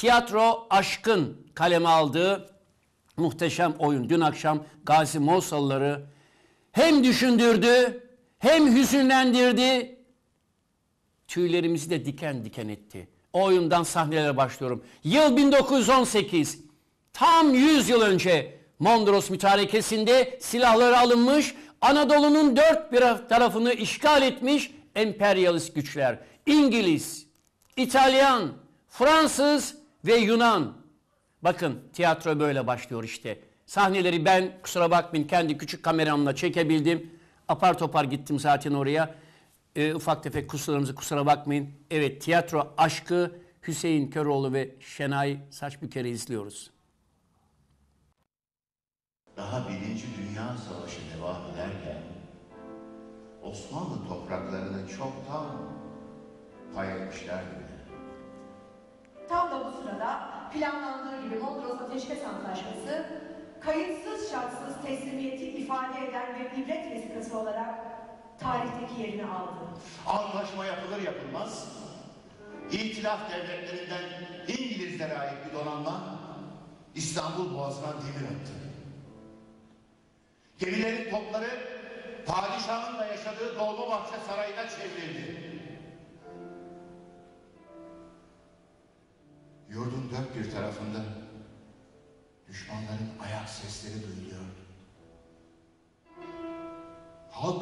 Tiyatro Aşk'ın kaleme aldığı muhteşem oyun. Dün akşam Gazi Moğolsalıları hem düşündürdü, hem hüzünlendirdi, tüylerimizi de diken diken etti. O oyundan sahnelere başlıyorum. Yıl 1918. Tam 100 yıl önce Mondros Mütarekesi'nde silahları alınmış, Anadolu'nun dört bir tarafını işgal etmiş emperyalist güçler. İngiliz, İtalyan, Fransız ve Yunan. Bakın tiyatro böyle başlıyor işte. Sahneleri ben kusura bakmayın kendi küçük kameramla çekebildim. Apar topar gittim zaten oraya. Ufak tefek kusurlarımızı kusura bakmayın. Evet, Tiyatro Aşkı, Hüseyin Köroğlu ve Şenay Saçbüker'i izliyoruz. Daha Birinci Dünya Savaşı devam ederken Osmanlı topraklarını çoktan pay etmişlerdi bile. Tam da bu sırada planlandığı gibi Mondros Ateşkes Antlaşması kayıtsız şartsız teslimiyeti ifade eden bir ibret vesikası olarak tarihteki yerini aldı. Antlaşma yapılır yapılmaz İtilaf devletlerinden İngilizlere ait bir donanma İstanbul Boğazı'na demir attı. Gemilerin topları padişahın da yaşadığı Dolmabahçe Sarayı'na çevrildi. Yurdun dört bir tarafında düşmanların ayak sesleri duyuluyor. Halk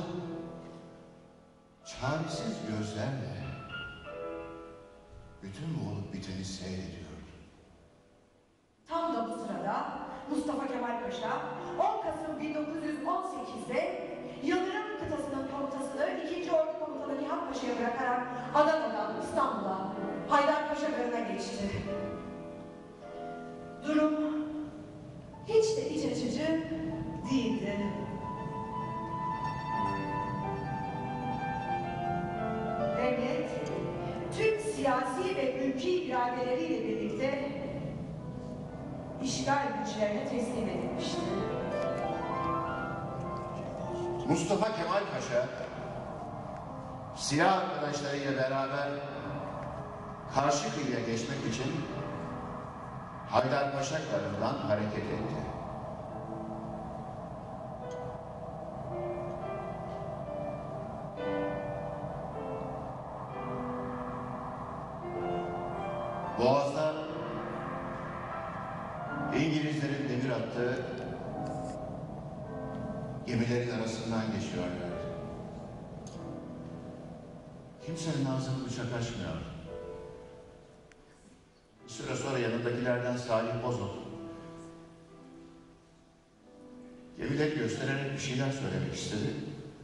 çaresiz gözlerle bütün bu olup biteni seyrediyor. Tam da bu sırada Mustafa Kemal Paşa 10 Kasım 1918'de Yıldırım kıtasının komutasını 2. Ordu Komutanı Nihat Paşa'ya bırakarak Adana'dan İstanbul'a Haydarpaşa Garı'na geçti. Durum hiç de iç açıcı değildi. Devlet tüm siyasi ve ülki iradeleriyle birlikte işgal güçlerine teslim edilmişti. Mustafa Kemal Paşa silah arkadaşlarıyla beraber karşı kıyıya geçmek için Haydarpaşa Garı'ndan hareket etti. Boğaz'da İngilizlerin demir attığı gemilerin arasından geçiyorlar. Kimsenin ağzını bıçak açmıyor. Bir süre sonra yanındakilerden Salih Bozok gemileri göstererek bir şeyler söylemek istedi.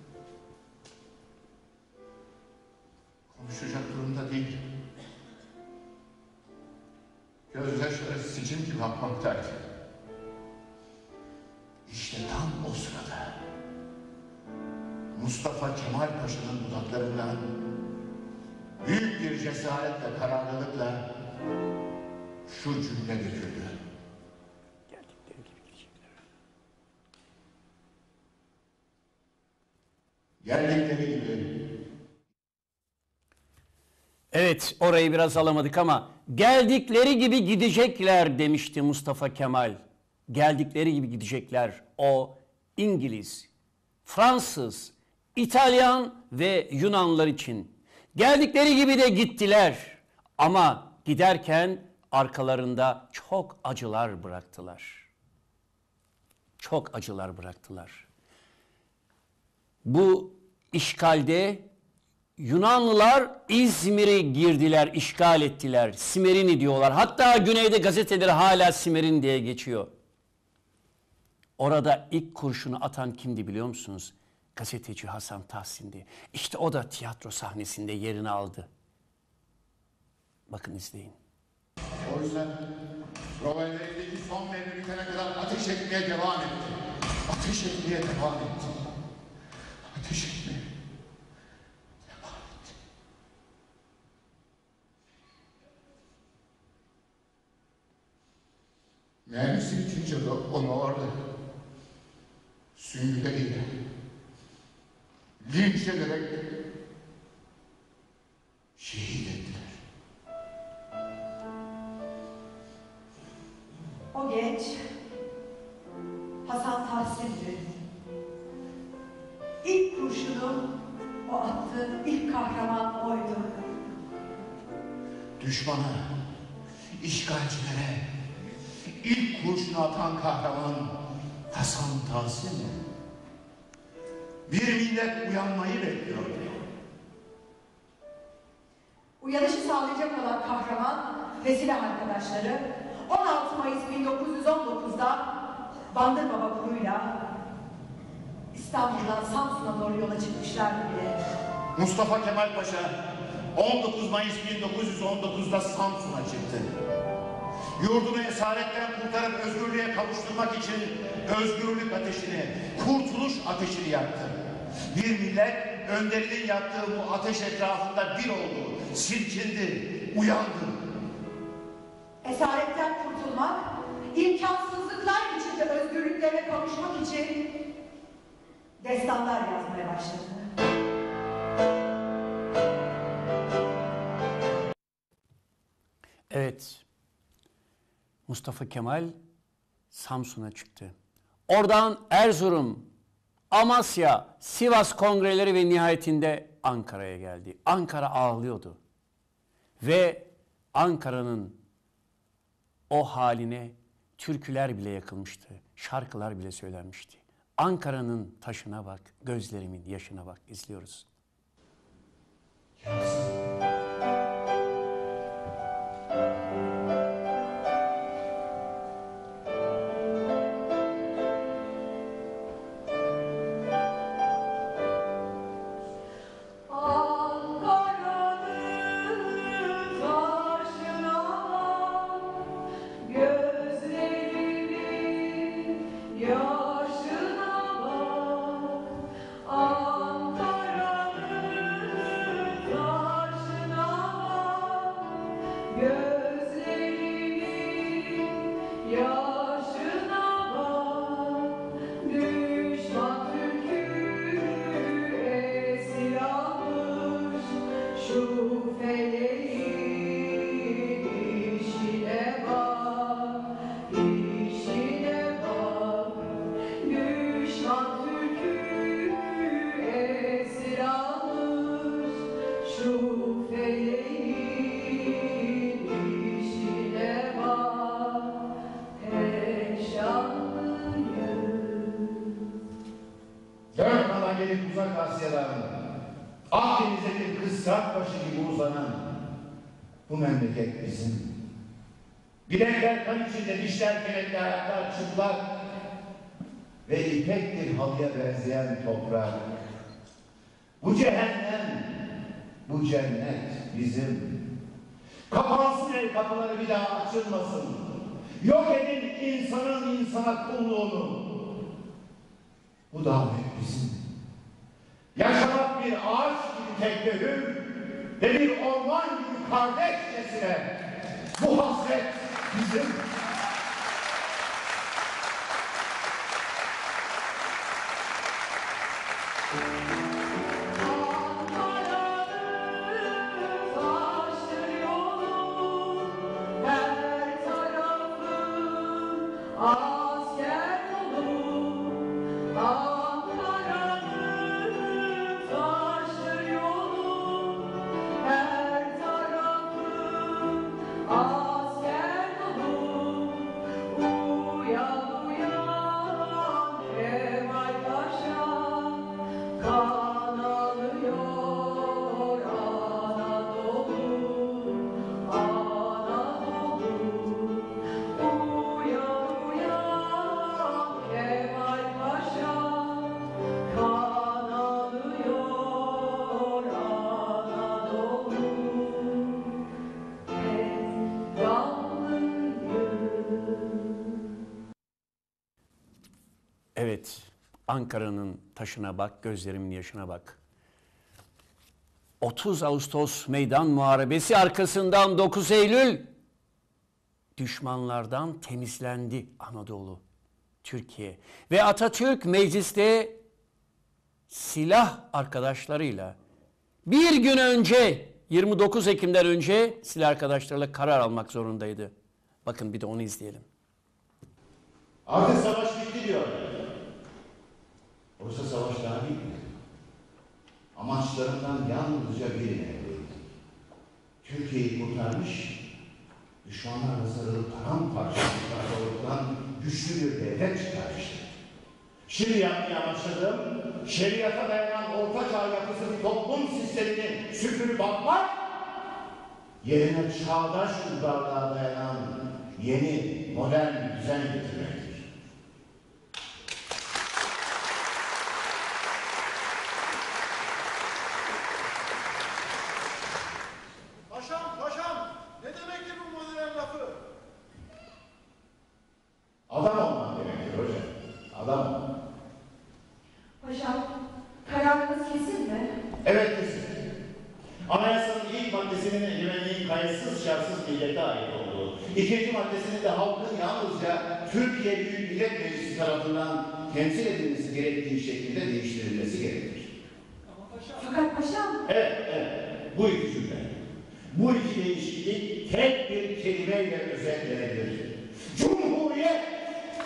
Konuşacak durumda değil. Gözyaşları sicim gibi akmaktaydı. İşte tam o sırada Mustafa Kemal Paşa'nın dudaklarından büyük bir cesaretle, kararlılıkla şu cümle döküldü. Geldikleri gibi gidecekler. Geldikleri gibi. Evet, orayı biraz alamadık ama geldikleri gibi gidecekler demişti Mustafa Kemal. Geldikleri gibi gidecekler. O İngiliz, Fransız, İtalyan ve Yunanlılar için. Geldikleri gibi de gittiler. Ama giderken arkalarında çok acılar bıraktılar. Çok acılar bıraktılar. Bu işgalde Yunanlılar İzmir'i girdiler, işgal ettiler. Simerini diyorlar. Hatta güneyde gazeteleri hala Simerin diye geçiyor. Orada ilk kurşunu atan kimdi biliyor musunuz? Gazeteci Hasan Tahsin'di. İşte o da tiyatro sahnesinde yerini aldı. Bakın izleyin. O yüzden Rover'deki son mermi bitene kadar ateş etmeye devam etti. Ateş etmeye devam etti. Ateş etmeye devam etti. Mermisi bitince de onu orada süngüleriyle linç ederek şehit ettiler. O genç Hasan Tahsin'di. İlk kurşunu o attı, ilk kahraman oydu. Düşmana, işgalcilere ilk kurşunu atan kahraman Hasan Tahsin. Bir millet uyanmayı bekliyordu. Uyanışı sağlayacak olan kahraman ve silah arkadaşları 16 Mayıs 1919'da Bandırma vapuruyla İstanbul'dan Samsun'a doğru yola çıkmışlardı bile. Mustafa Kemal Paşa 19 Mayıs 1919'da Samsun'a çıktı. Yurdunu esaretten kurtarıp özgürlüğe kavuşturmak için özgürlük ateşini, kurtuluş ateşini yaktı. Bir millet önderinin yaktığı bu ateş etrafında bir oldu, silkindi, uyandı. Esaretten kurtulmak, imkansızlıklar içinde özgürlüklerine kavuşmak için destanlar yazmaya başladı. Evet, Mustafa Kemal Samsun'a çıktı. Oradan Erzurum, Amasya, Sivas kongreleri ve nihayetinde Ankara'ya geldi. Ankara ağlıyordu. Ve Ankara'nın o haline türküler bile yakılmıştı. Şarkılar bile söylenmişti. Ankara'nın taşına bak, gözlerimin yaşına bak. İzliyoruz. Gelip uzak Asya'dan Akdeniz'e bir kısrak başı gibi uzanan bu memleket bizim. Bilekler kan içinde, dişler kenetli, ayaklar çıplak ve ipek bir halıya benzeyen toprak. Bu cehennem, bu cennet bizim. Kapansın el kapıları, bir daha açılmasın. Yok edin insanın insana kulluğunu. Bu davet bizim. Yaşamak bir ağaç gibi teklehür ve bir orman gibi kardeşçesine. Bu hasret bizim. Evet, Ankara'nın taşına bak, gözlerimin yaşına bak. 30 Ağustos Meydan Muharebesi arkasından 9 Eylül düşmanlardan temizlendi Anadolu, Türkiye. Ve Atatürk mecliste silah arkadaşlarıyla bir gün önce, 29 Ekim'den önce silah arkadaşlarıyla karar almak zorundaydı. Bakın bir de onu izleyelim. Artık savaş bitti diyorlar. Oysa savaş daha bitmedi. Amaçlarından yalnızca birine evliydi. Türkiye'yi kurtarmış, düşmanlarla sarılıp paramparça doğrultudan güçlü bir devlet çıkarmıştı. Şimdi yapmaya başladığım, şeriata dayanan orta çağ yapısı bir toplum sistemini süpürüp atmak, yerine çağdaş uygarlığa dayanan yeni, modern bir düzen getirmektir. Paşam, ne demektir bu modern lafı? Adam olmak demektir hocam. Adam olmak. Paşam, kararınız kesin mi? Evet kesin. Anayasanın ilk maddesinin egemenliğin kayıtsız şartsız millete ait olduğu, ikinci maddesinin de halkın yalnızca Türkiye Büyük Millet Meclisi tarafından temsil edilmesi gerektiği şekilde değiştirilmesi gerekir. Fakat paşam, Evet. Bu iki cümle. Bu iki değişiklik tek bir kelimeyle özetlenebilir. Cumhuriyet!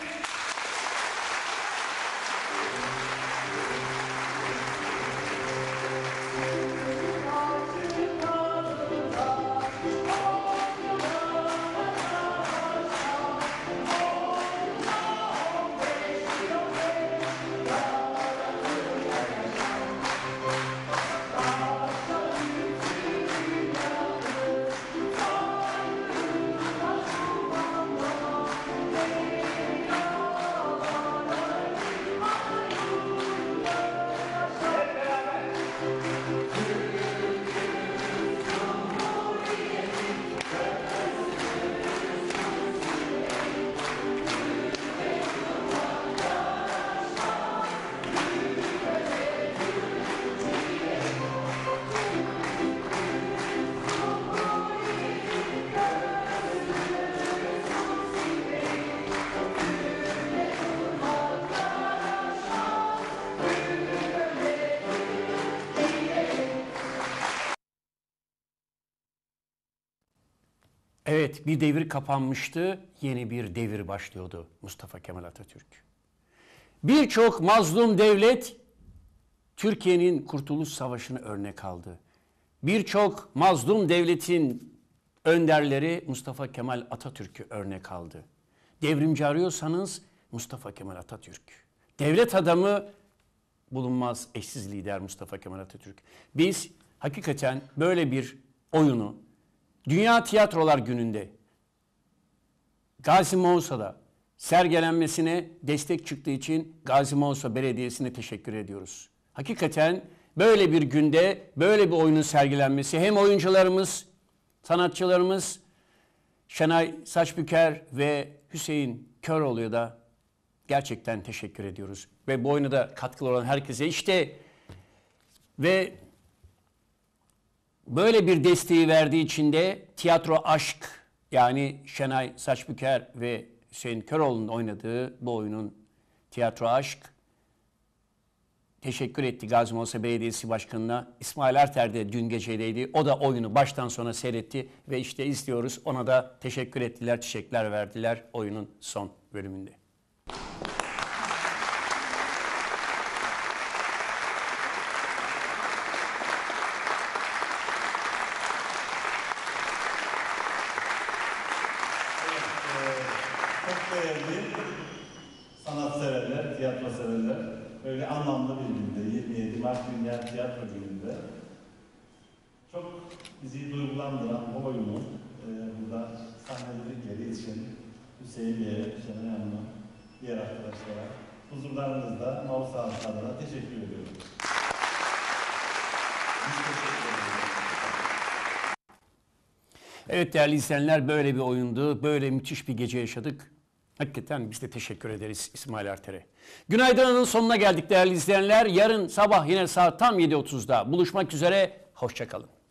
Evet, bir devir kapanmıştı, yeni bir devir başlıyordu Mustafa Kemal Atatürk. Birçok mazlum devlet Türkiye'nin Kurtuluş Savaşı'nı örnek aldı. Birçok mazlum devletin önderleri Mustafa Kemal Atatürk'ü örnek aldı. Devrimci arıyorsanız Mustafa Kemal Atatürk. Devlet adamı bulunmaz eşsiz lider Mustafa Kemal Atatürk. Biz hakikaten böyle bir oyunu Dünya Tiyatrolar Günü'nde Gazi Mausa'da sergilenmesine destek çıktığı için Gazi Mausa Belediyesi'ne teşekkür ediyoruz. Hakikaten böyle bir günde böyle bir oyunun sergilenmesi hem oyuncularımız, sanatçılarımız Şenay Saçbüker ve Hüseyin Köroğlu'ya da gerçekten teşekkür ediyoruz. Ve bu oyuna da katkılı olan herkese ve böyle bir desteği verdiği için de Tiyatro Aşk, yani Şenay Saçbüker ve Hüseyin Köroğlu'nun oynadığı bu oyunun Tiyatro Aşk teşekkür etti Gazi Mausa Belediyesi Başkanı'na. İsmail Erter de dün gecedeydi. O da oyunu baştan sona seyretti ve işte izliyoruz. Ona da teşekkür ettiler, çiçekler verdiler oyunun son bölümünde. Çok değerli sanatseverler, tiyatro severler, öyle anlamlı bir günde, 27 Mart Dünya Tiyatro Günü'nde çok bizi duygulandıran bu oyunu burada sahneledikleri için Hüseyin Bey'e, Şenay Hanım'a, diğer arkadaşlara huzurlarınızda Mausa adına teşekkür ediyorum. Biz teşekkür ediyoruz. Evet değerli izleyenler, böyle bir oyundu. Böyle müthiş bir gece yaşadık. Hakikaten biz de teşekkür ederiz İsmail Erter'e. Günaydın'ın sonuna geldik değerli izleyenler. Yarın sabah yine saat tam 7.30'da buluşmak üzere. Hoşça kalın.